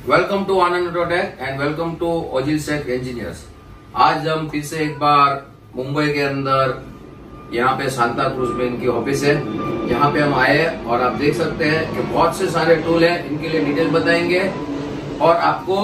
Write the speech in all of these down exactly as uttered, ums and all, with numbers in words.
Welcome to Anand autotech and welcome to ओजिल set engineers. आज हम फिर से एक बार मुंबई के अंदर यहाँ पे सांता क्रूज में इनकी ऑफिस है। यहाँ पे हम आए और आप देख सकते हैं कि बहुत से सारे टूल है, इनके लिए डिटेल बताएंगे और आपको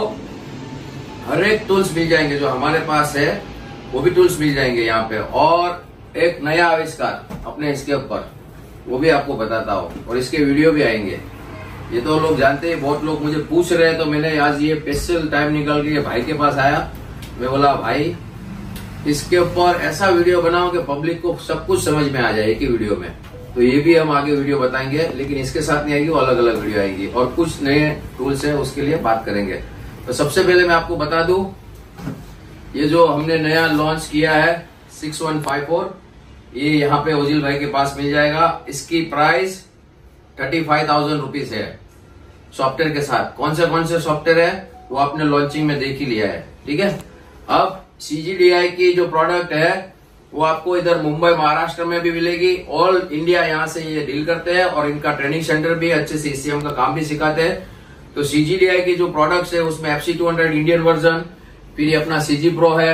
हर एक टूल्स मिल जाएंगे जो हमारे पास है, वो भी टूल्स मिल जाएंगे यहाँ पे। और एक नया आविष्कार अपने इसके ऊपर वो भी आपको बताता हूँ और इसके वीडियो भी आएंगे। ये तो लोग जानते हैं, बहुत लोग मुझे पूछ रहे हैं, तो मैंने आज ये स्पेशल टाइम निकाल के भाई के पास आया। मैं बोला भाई इसके ऊपर ऐसा वीडियो बनाओ कि पब्लिक को सब कुछ समझ में आ जाए एक ही वीडियो में। तो ये भी हम आगे वीडियो बताएंगे, लेकिन इसके साथ नहीं आएगी, वो अलग अलग वीडियो आएगी और कुछ नए टूल्स है उसके लिए बात करेंगे। तो सबसे पहले मैं आपको बता दूं, ये जो हमने नया लॉन्च किया है सिक्स वन फाइव फोर, ये यहाँ पे ओजिल भाई के पास मिल जाएगा। इसकी price thirty five thousand rupees है सॉफ्टवेयर के साथ। कौन से कौन से सॉफ्टवेयर है वो आपने लॉन्चिंग में देख ही लिया है, ठीक है। अब सीजीडीआई की जो प्रोडक्ट है वो आपको इधर मुंबई महाराष्ट्र में भी मिलेगी। ऑल इंडिया यहाँ से ये डील करते हैं और इनका ट्रेनिंग सेंटर भी अच्छे से ईसीएम का काम भी सिखाते हैं। तो सीजीडीआई की जो प्रोडक्ट्स है उसमें FC two hundred Indian version, फिर ये अपना सीजी प्रो है,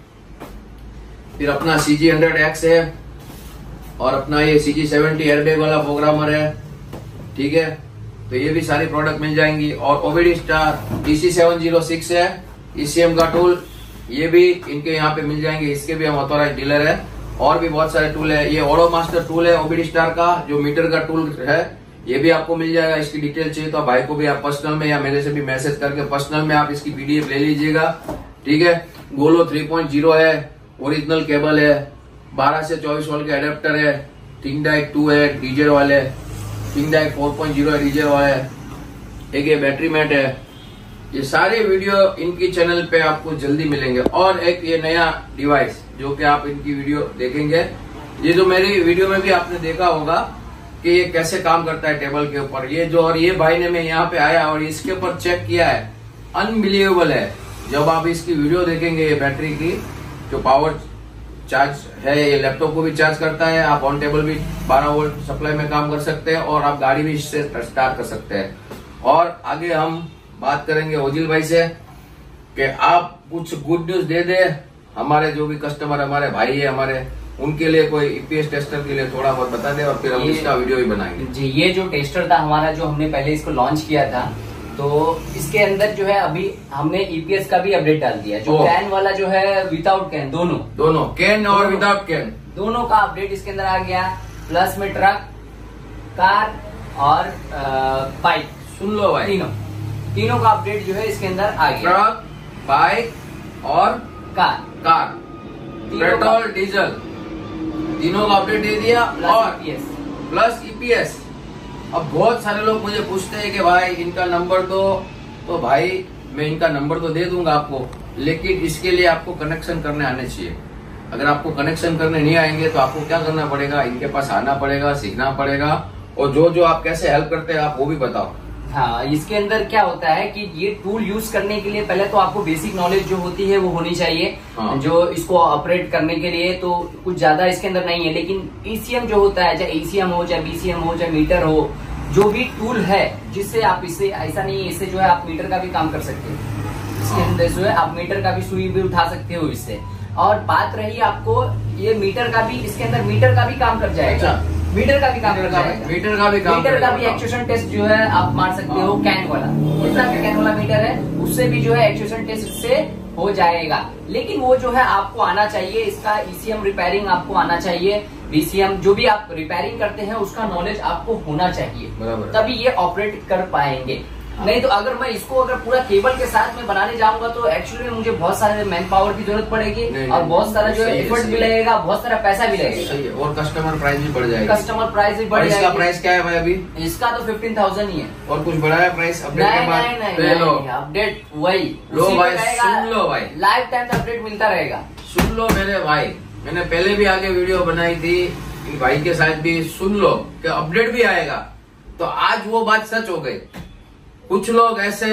फिर अपना सीजी हंड्रेड एक्स है और अपना ये सीजी सेवेंटी एयरबैग वाला प्रोग्रामर है, ठीक है। तो ये भी सारी प्रोडक्ट मिल जाएंगी। और OBD star DC seven zero six है ईसीएम का टूल, ये भी इनके यहाँ पे मिल जाएंगे। इसके भी हम ऑथोराइज डीलर है। और भी बहुत सारे टूल है। ये ओडो मास्टर टूल है ओबीडी स्टार का, जो मीटर का टूल है, ये भी आपको मिल जाएगा। इसकी डिटेल चाहिए तो भाई को भी आप पर्सनल में या मेरे से भी मैसेज करके पर्सनल में आप इसकी पीडीएफ ले लीजिएगा, ठीक है। गोलो थ्री पॉइंट जीरो है, ओरिजिनल केबल है, बारह से चौबीस वोल्ट का एडेप्टर है, टिंगडाइक टू है डीजे वाले, टिंगडाइक फोर पॉइंट जीरो है डीजे वाले, एक ये बैटरी मैट है। ये सारे वीडियो इनकी चैनल पे आपको जल्दी मिलेंगे। और एक ये नया डिवाइस जो कि आप इनकी वीडियो देखेंगे, ये जो मेरी वीडियो में भी आपने देखा होगा कि ये कैसे काम करता है टेबल के ऊपर। ये जो और ये भाई ने मैं यहाँ पे आया और इसके ऊपर चेक किया है, अनबिलीवेबल है। जब आप इसकी वीडियो देखेंगे, ये बैटरी की जो पावर चार्ज है, ये लैपटॉप को भी चार्ज करता है। आप ऑन टेबल भी बारह वोल्ट सप्लाई में काम कर सकते हैं और आप गाड़ी भी इससे स्टार्ट कर सकते हैं। और आगे हम बात करेंगे ओजिल भाई से कि आप कुछ गुड न्यूज दे दे हमारे जो भी कस्टमर, हमारे भाई है हमारे, उनके लिए कोई ईपीएस टेस्टर के लिए थोड़ा बहुत बता दे और फिर हम इसका वीडियो भी बनाएंगे। जी, ये जो टेस्टर था हमारा, जो हमने पहले इसको लॉन्च किया था, तो इसके अंदर जो है अभी हमने ईपीएस का भी अपडेट डाल दिया। जो कैन वाला जो है विदाउट कैन, दोनों दोनों कैन और विदाउट कैन दोनों का अपडेट इसके अंदर आ गया। प्लस में ट्रक, कार और बाइक, सुन लो भाई, तीनों तीनों का अपडेट जो है इसके अंदर आ गया। ट्रक, बाइक और कार कार पेट्रोल डीजल तीनों का अपडेट दे दिया। और ईपीएस प्लस ईपीएस। अब बहुत सारे लोग मुझे पूछते हैं कि भाई इनका नंबर दो, तो भाई मैं इनका नंबर तो दे दूंगा आपको, लेकिन इसके लिए आपको कनेक्शन करने आने चाहिए। अगर आपको कनेक्शन करने नहीं आएंगे तो आपको क्या करना पड़ेगा, इनके पास आना पड़ेगा, सीखना पड़ेगा। और जो जो आप कैसे हेल्प करते हैं आप वो भी बताओ। हाँ, इसके अंदर क्या होता है कि ये टूल यूज करने के लिए पहले तो आपको बेसिक नॉलेज जो होती है वो होनी चाहिए। हाँ। जो इसको ऑपरेट करने के लिए तो कुछ ज्यादा इसके अंदर नहीं है, लेकिन ईसीएम जो होता है, चाहे ईसीएम हो, चाहे बीसीएम हो, चाहे मीटर हो, जो भी टूल है जिससे आप इससे, ऐसा नहीं है, इससे जो है आप मीटर का भी काम कर सकते हो। इसके अंदर जो है आप मीटर का भी सुई भी उठा सकते हो इससे। और बात रही आपको ये मीटर का भी, इसके अंदर मीटर का भी काम कर जाएगा। अच्छा। मीटर का भी काम कर जाएगा। मीटर का भी काम मीटर का भी एक्चुएशन टेस्ट जो है आप मार सकते हो। कैन वाला, जितना भी कैन वाला मीटर है उससे भी जो है एक्चुएशन टेस्ट से हो जाएगा। लेकिन वो जो है आपको आना चाहिए, इसका ईसीएम रिपेयरिंग आपको आना चाहिए। बीसीएम जो भी आप रिपेयरिंग करते हैं उसका नॉलेज आपको होना चाहिए, तभी ये ऑपरेट कर पाएंगे। हाँ। नहीं तो अगर मैं इसको अगर पूरा केबल के साथ में बनाने जाऊंगा तो एक्चुअली में मुझे बहुत सारे मैन पावर की जरूरत पड़ेगी और बहुत सारा जो है एफर्ट भी लगेगा, बहुत सारा पैसा भी लगेगा और कस्टमर प्राइस भी बढ़ जाएगा। कस्टमर प्राइस भी बढ़ जाएगा। इसका प्राइस क्या है भाई अभी? इसका तो फिफ्टीन थाउजेंड ही है। और कुछ बढ़ाया प्राइस अपडेट के बाद? नहीं नहीं नहीं, अपडेट वही लो भाई, सुन लो भाई, लाइफ टाइम अपडेट मिलता रहेगा। सुन लो मेरे भाई, मैंने पहले भी आगे वीडियो बनाई थी भाई के साथ भी, सुन लो कि अपडेट भी आएगा। तो आज वो बात सच हो गई। कुछ लोग ऐसे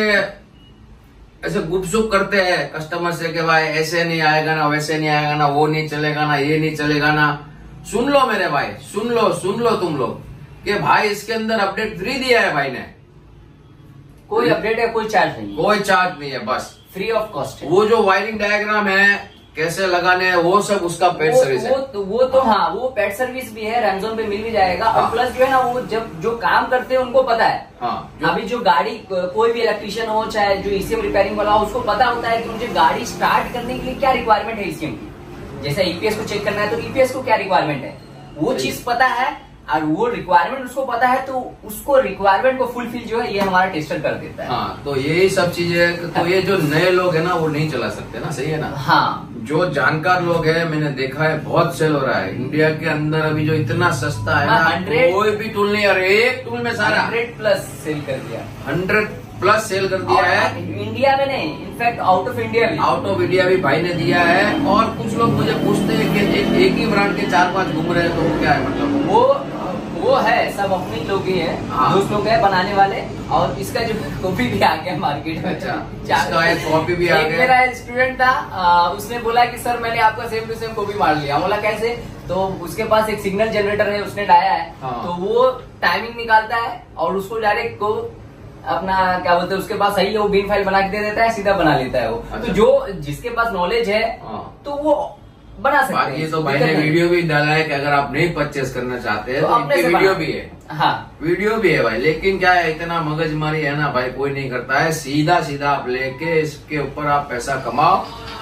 ऐसे गुपसुप करते हैं कस्टमर से कि भाई ऐसे नहीं आएगा ना, वैसे नहीं आएगा ना, वो नहीं चलेगा ना, ये नहीं चलेगा ना। सुन लो मेरे भाई, सुन लो सुन लो तुम लोग कि भाई इसके अंदर अपडेट थ्री दिया है भाई ने। कोई अपडेट है, कोई चार्ज नहीं, कोई चार्ज नहीं है, बस फ्री ऑफ कॉस्ट है। वो जो वायरिंग डायग्राम है कैसे लगाने हैं वो सब उसका पेड सर्विस है। वो तो वो तो हाँ, वो पेड सर्विस भी है, रैमजोन पे मिल भी जाएगा। हाँ। और प्लस जो है ना, वो जब जो काम करते हैं उनको पता है। हाँ। जो अभी जो गाड़ी कोई भी इलेक्ट्रिशियन हो चाहे जो ईसीएम रिपेयरिंग वाला हो, उसको पता होता है कि मुझे गाड़ी स्टार्ट करने के लिए क्या रिक्वायरमेंट है ईसीएम की। जैसे ईपीएस को चेक करना है तो ईपीएस को क्या रिक्वायरमेंट है, वो चीज पता है, और वो रिक्वायरमेंट उसको पता है, तो उसको रिक्वायरमेंट को फुलफिल जो है ये हमारा टेस्टर कर देता है। हाँ, तो यही सब चीजें, तो ये जो नए लोग है ना वो नहीं चला सकते ना, सही है ना। हाँ, जो जानकार लोग हैं, मैंने देखा है बहुत सेल हो रहा है इंडिया के अंदर अभी, जो इतना सस्ता है ना, कोई भी टूल नहीं, अरे एक टूल में सारा हंड्रेड प्लस सेल कर दिया, हंड्रेड प्लस सेल कर दिया है इंडिया में नहीं, इनफैक्ट आउट ऑफ इंडिया भी, आउट ऑफ इंडिया भी भाई ने दिया है। और कुछ लोग मुझे पूछते हैं कि एक, एक ही ब्रांड के चार पांच घूम रहे हैं, तो वो क्या है मतलब? वो वो है सब अपने लोग ही है, दोस्त लोग है बनाने वाले। और इसका जो कॉपी भी आ गया मार्केट में। अच्छा, इसका एक कॉपी भी आ गया। मेरा स्टूडेंट था, आ, उसने बोला कि सर मैंने आपका सेम टू सेम कॉपी मार लिया। बोला कैसे? तो उसके पास एक सिग्नल जनरेटर है, उसने डाया है। हाँ। तो वो टाइमिंग निकालता है और उसको डायरेक्ट को अपना क्या बोलते हैं, उसके पास सही है, वो बिन फाइल बना के दे देता है, सीधा बना लेता है वो। अच्छा। तो जो जिसके पास नॉलेज है तो वो बना सकते हैं। ये तो भाई ने वीडियो भी डाला है कि अगर आप नहीं परचेस करना चाहते हैं तो, तो इनकी वीडियो भी है। हाँ, वीडियो भी है भाई, लेकिन क्या है, इतना मगजमारी है ना भाई, कोई नहीं करता है। सीधा सीधा आप लेके इसके ऊपर आप पैसा कमाओ।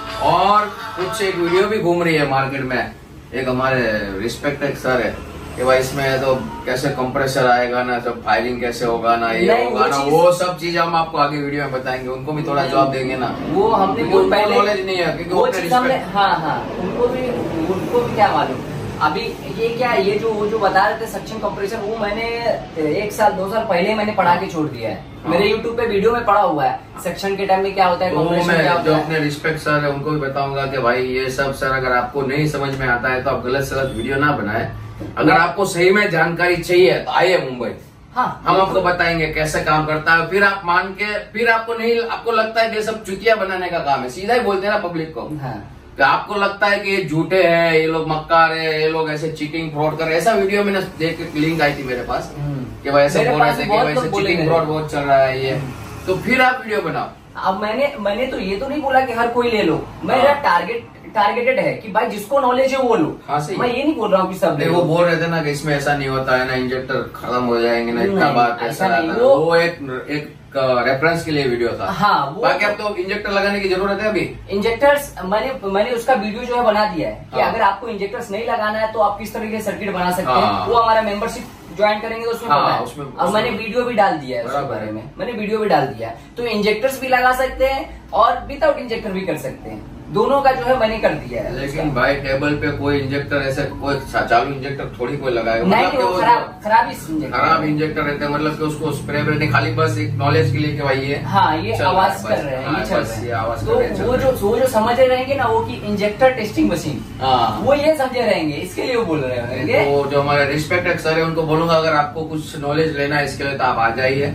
और कुछ एक वीडियो भी घूम रही है मार्केट में, एक हमारे रिस्पेक्ट एक सर है कि भाई इसमें तो कैसे कंप्रेसर आएगा ना, सब फायरिंग कैसे होगा ना, ये होगा ना, वो सब चीज हम आपको आगे वीडियो में बताएंगे। उनको भी थोड़ा जवाब देंगे ना, वो हमने वो पहले नॉलेज नहीं है, क्योंकि वो चीज हमने, हाँ हाँ, उनको भी उनको भी क्या मालूम। अभी ये क्या, ये जो वो जो बता रहे थे सक्शन कंप्रेसर, वो मैंने एक साल दो साल पहले मैंने पढ़ा के छोड़ दिया है। हाँ। मेरे यूट्यूब पे वीडियो में पड़ा हुआ है सक्शन के टाइम में क्या होता है, कंप्रेसर क्या होता जो है। अपने रिस्पेक्ट सर है उनको भी बताऊंगा कि भाई ये सब सर अगर आपको नहीं समझ में आता है तो आप गलत सलत वीडियो ना बनाए। अगर आपको सही में जानकारी चाहिए तो आइए मुंबई। हाँ, हम आपको बताएंगे कैसे काम करता है। फिर आप मान के, फिर आपको नहीं, आपको लगता है कि ये सब चुतिया बनाने का काम है, सीधा ही बोलते हैं ना पब्लिक को। हाँ। कि आपको लगता है कि ये झूठे हैं, ये लोग मक्कार है, ये लोग ऐसे चीटिंग फ्रॉड कर रहे हैं। ऐसा वीडियो मैंने देख, लिंक आई थी मेरे पास कि भाई ऐसे बोल रहे थे कि भाई चीटिंग फ्रॉड बहुत चल रहा है ये, तो फिर आप वीडियो बनाओ। अब मैंने मैंने तो ये तो नहीं बोला कि हर कोई ले लो, मेरा टारगेट टारगेटेड है कि भाई जिसको नॉलेज है वो लो। हाँ, सही। मैं ये नहीं बोल रहा हूँ कि सब ले। वो बोल रहे थे ना कि इसमें ऐसा नहीं होता है ना, इंजेक्टर खत्म हो जाएंगे ना, इतना बार पैसा आता है। वो, वो एक एक रेफरेंस के लिए वीडियो था। हाँ, वो बाकी अब तो इंजेक्टर लगाने की जरूरत है। अभी इंजेक्टर्स मैंने मैंने उसका वीडियो जो है बना दिया है कि अगर आपको इंजेक्टर्स नहीं लगाना है तो आप किस तरीके से सर्किट बना सकते हैं। वो हमारा मेंबरशिप ज्वाइन करेंगे तो उसमें पता है। उसमें और मैंने वीडियो भी डाल दिया है उसके बारे में, मैंने वीडियो भी डाल दिया है। तो इंजेक्टर्स भी लगा सकते हैं और विदाउट इंजेक्टर भी कर सकते हैं, दोनों का जो है मैंने कर दिया है। लेकिन भाई टेबल पे कोई इंजेक्टर ऐसे कोई चालू इंजेक्टर थोड़ी कोई लगाएगा, नहीं, मतलब वो खराब खराब खराब इंजेक्टर रहते हैं, मतलब कि उसको स्प्रे नहीं, खाली बस एक नॉलेज के लिए कि भाई ये हाँ ये आवाज कर रहे हैं, ये चल रहा है। तो वो जो वो जो समझ रहेंगे ना, वो की इंजेक्टर टेस्टिंग मशीन, वो ये समझे रहेंगे, इसके लिए वो बोल रहे हैं। तो जो हमारे रिस्पेक्टेड सर है उनको बोलूंगा अगर आपको कुछ नॉलेज लेना है इसके लिए तो आप आ जाइए,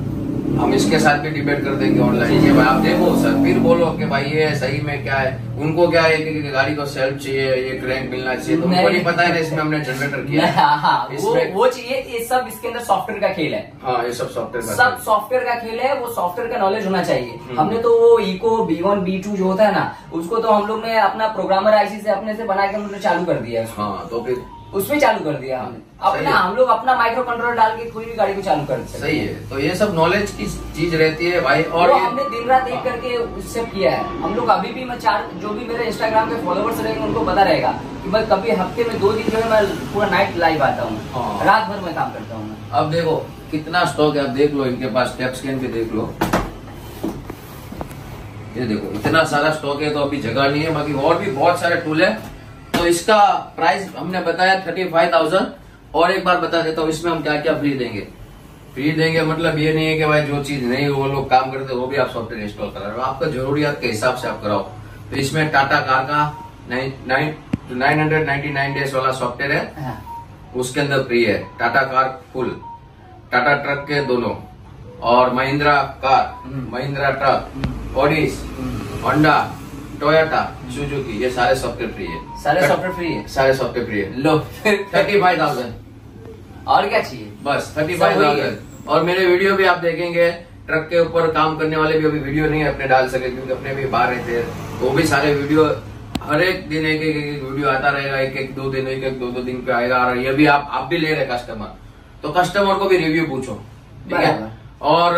हम इसके साथ भी डिबेट कर देंगे ऑनलाइन। ये भाई आप देखो सर, फिर बोलो कि भाई ये सही में क्या है। उनको क्या है कि गाड़ी को सेल्फ चाहिए, ये क्रैंक मिलना चाहिए, तो उनको नहीं पता है ना इसमें हमने जनरेटर किया है। हाँ, हाँ, वो, वो चाहिए, ये सब इसके अंदर सॉफ्टवेयर का खेल है। हाँ, ये सब सॉफ्टवेयर का सब सॉफ्टवेयर का खेल है, वो सॉफ्टवेयर का नॉलेज होना चाहिए। हमने तो वो eco B one B two जो होता है ना, उसको तो हम लोग ने अपना प्रोग्रामर आईसी से अपने से बना के हमने चालू कर दिया। हाँ, तो फिर उसमें चालू कर दिया हमने अपना, हम लोग अपना माइक्रो कंट्रोलर डाल के कोई भी गाड़ी को चालू कर सकते। सही है, तो ये सब नॉलेज की चीज रहती है भाई। और हमने दिन रात एक करके उससे किया है हम लोग। अभी भी मैं चार जो भी मेरे इंस्टाग्राम पे फॉलोवर्स रहेंगे उनको पता रहेगा कि मैं कभी हफ्ते में दो दिन जो है मैं पूरा नाइट लाइव आता हूँ। हाँ। रात भर में काम करता हूँ। अब देखो कितना स्टॉक है, अब देख लो इनके पास, टैप स्कैन पे देख लो, ये देखो इतना सारा स्टॉक है। तो अभी जगह नहीं है, बाकी और भी बहुत सारे टूल है। तो इसका प्राइस हमने बताया थर्टी फाइव थाउजेंड। और एक बार बता देता हूँ इसमें हम क्या क्या फ्री देंगे। फ्री देंगे मतलब ये नहीं है कि भाई जो चीज नहीं वो लोग काम करते वो भी आप सॉफ्टवेयर इंस्टॉल करा रहे हो, आपका जरूरियात के हिसाब से आप कराओ। तो इसमें टाटा कार का nine hundred ninety nine days वाला सॉफ्टवेयर है, उसके अंदर फ्री है। Tata car full, Tata truck के दोनों, और Mahindra car, Mahindra truck, Audis, Honda, Toyota, Suzuki, ये सारे सॉफ्टवेयर फ्री है। सारे सॉफ्टवेयर फ्री है, सारे सॉफ्टवेयर फ्री है। लो थर्टी फाइव थाउजेंड और क्या चाहिए, बस थर्टी फाइव थाउजेंड। और मेरे वीडियो भी आप देखेंगे, ट्रक के ऊपर काम करने वाले भी अभी वीडियो नहीं अपने डाल सके क्योंकि अपने भी बाहर रहते हैं। वो भी सारे वीडियो हर एक दिन एक एक, एक वीडियो आता रहेगा, एक एक दो दिन एक एक दो दो दिन पे आएगा। और ये भी आप आप भी ले रहे कस्टमर, तो कस्टमर को भी रिव्यू पूछो, ठीक है। और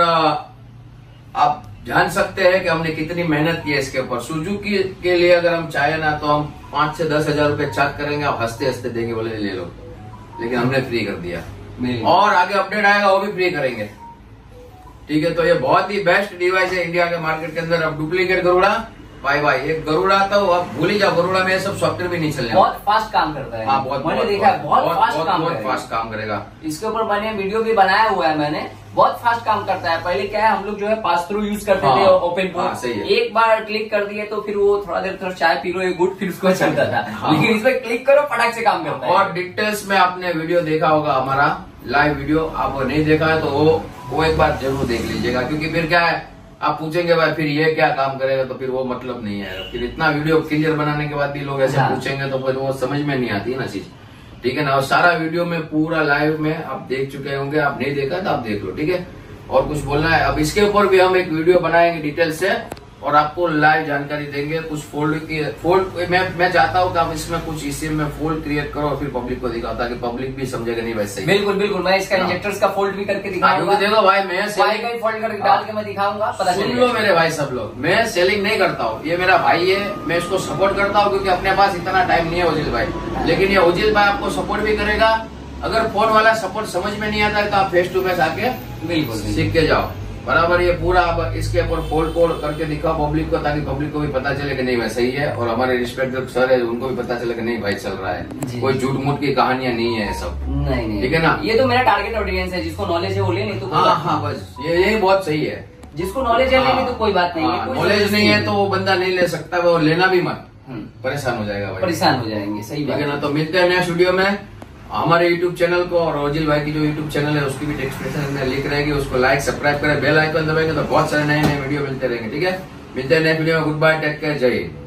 आप जान सकते हैं कि हमने कितनी मेहनत की है इसके ऊपर। सुजुकी के लिए अगर हम चाहे ना तो हम पांच से दस हजार रूपये चार्ज करेंगे, आप हंसते हंसते देंगे, बोले ले लो, लेकिन हमने फ्री कर दिया। और आगे अपडेट आएगा वो भी फ्री करेंगे, ठीक है। तो ये बहुत ही बेस्ट डिवाइस है इंडिया के मार्केट के अंदर। अब डुप्लीकेट गरुड़ा बाय बाय, एक गरुड़ा आता हो अब भूल ही जाओ, गरुड़ा में सब सॉफ्टवेयर भी नहीं चलने, बहुत फास्ट काम करता है। हाँ, बहुत, मैंने बहुत, देखा है, बहुत, बहुत फास्ट बहुत, काम बहुत फास्ट काम करेगा। इसके ऊपर मैंने वीडियो भी बनाया हुआ है, मैंने बहुत फास्ट काम करता है। पहले क्या है, हम लोग जो है पास थ्रू यूज करते हाँ, थे ओपन हाँ, सही है। एक बार क्लिक कर दिए तो फिर वो थोड़ा देर थोड़ा चाय पी लो एक गुड, फिर उसको चलता था। हाँ। लेकिन इसमें क्लिक करो फटाक से काम करता है। और डिटेल्स में आपने वीडियो देखा होगा, हमारा लाइव वीडियो, आप नहीं देखा है तो वो वो एक बार जरूर देख लीजिएगा, क्योंकि फिर क्या है आप पूछेंगे भाई फिर ये क्या काम करेगा, तो फिर वो मतलब नहीं है। फिर इतना वीडियो क्लियर बनाने के बाद भी लोग ऐसे हाँ। पूछेंगे तो फिर वो समझ में नहीं आती है ना चीज, ठीक है ना। और सारा वीडियो में पूरा लाइव में आप देख चुके होंगे, आप नहीं देखा तो आप देख लो, ठीक है। और कुछ बोलना है अब इसके ऊपर भी हम एक वीडियो बनाएंगे डिटेल से और आपको लाइव जानकारी देंगे। कुछ फोल्ड की फोल्ड मैं मैं चाहता हूँ कि आप इसमें कुछ ईसीएम में फोल्ड क्रिएट करो और फिर पब्लिक को दिखाओ, ताकि पब्लिक भी समझेगा नहीं वैसे ही। बिल्कुल बिल्कुल, मैं इसका इंजेक्टर्स का फोल्ड भी करके दिखाऊंगा। देखो भाई मैं सेलिंग फोल्ड करके डाल के मैं दिखाऊंगा, पता सुन लो मेरे भाई सब लोग, मैं सेलिंग नहीं करता हूँ, ये मेरा भाई है, मैं इसको सपोर्ट करता हूँ क्योंकि अपने पास इतना टाइम नहीं है उजिल भाई। लेकिन ये उजिल भाई आपको सपोर्ट भी करेगा। अगर फोन वाला सपोर्ट समझ में नहीं आता है तो आप फेस टू फेस आके बिल्कुल सीख के जाओ बराबर। ये पूरा अब इसके ऊपर फोल्ड कोड करके दिखाओ पब्लिक को, ताकि पब्लिक को भी पता चले कि नहीं भाई सही है। और हमारे रिस्पेक्टेड सर है उनको भी पता चले कि नहीं भाई चल रहा है, कोई झूठ मूठ की कहानियां नहीं है सब, नहीं नहीं, ठीक है ना। ये तो मेरा टारगेट ऑडियंस है, जिसको नॉलेज है वो ले, नहीं तो हाँ हाँ बस ये यही बहुत सही है। जिसको नॉलेज है लेने तो कोई बात नहीं है, नॉलेज नहीं है तो वो बंदा नहीं ले सकता, वो लेना भी मत, परेशान हो जाएगा भाई, परेशान हो जाएंगे, सही बात है ना। तो मिलते हैं नेक्स्ट वीडियो में। हमारे यूट्यूब चैनल को और ओजिल भाई की जो यूट्यूब चैनल है उसकी भी डिस्क्रिप्शन में लिंक रहेगी, उसको लाइक सब्सक्राइब करें, बेल आइकन दबाएंगे तो बहुत सारे नए नए वीडियो मिलते रहेंगे, ठीक है। मिलते हैं नेक्स्ट वीडियो में। गुड बाय, टेक केयर, जय हिंद।